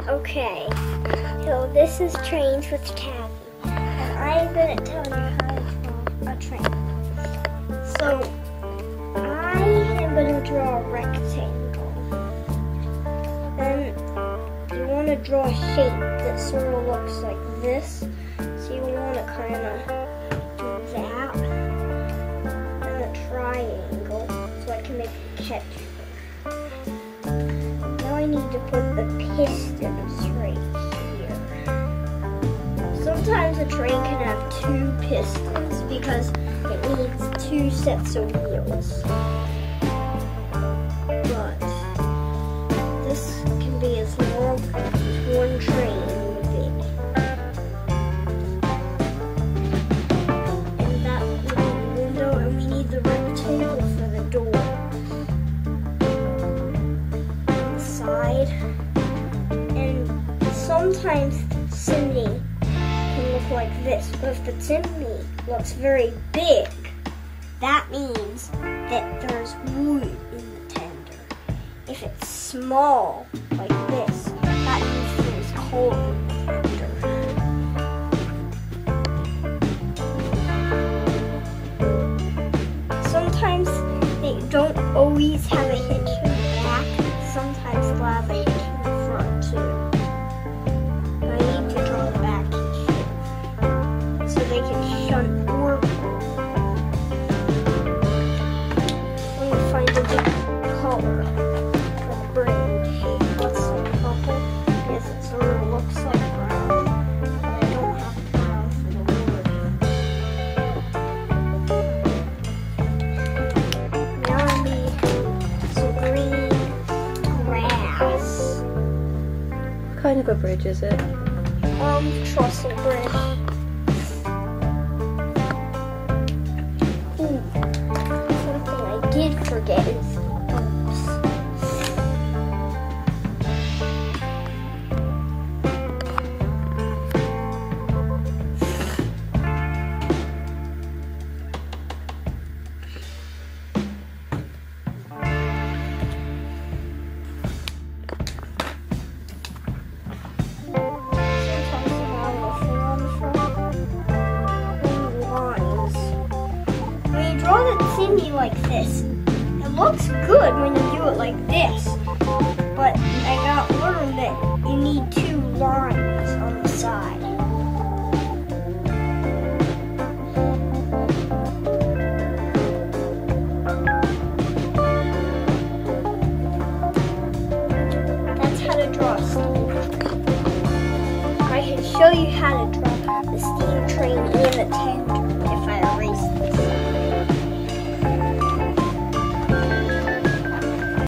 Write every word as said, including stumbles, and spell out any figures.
Okay, so this is Trains with Tavish, and I'm going to tell you how to draw a train. So, I am going to draw a rectangle. Then, you want to draw a shape that sort of looks like this. So you want to kind of do that. And a triangle, so I can make a catch. Now I need to put the pistons right here. Sometimes a train can have two pistons because it needs two sets of wheels. But this can be as long as one train would be. And that would be the window, and we need the rectangle for the door. And sometimes the chimney can look like this, but if the chimney looks very big, that means that there's wood in the tender. If it's small, like this, that means there's coal in the tender. Sometimes they don't always have a hitch in the back. Sometimes they'll have a hitch in the front too. But I need to draw the back hitch too, so they can shunt or pull. Let me find a different color for the bridge. Let's say purple, because it sort of looks like brown, but I don't have brown for the wood. Now I need some green. What kind of a bridge is it? Um, trestle bridge. Ooh, something I did forget is boots. Like this. It looks good when you do it like this, but I got learned that you need two lines on the side. That's how to draw a steam train. I can show you how to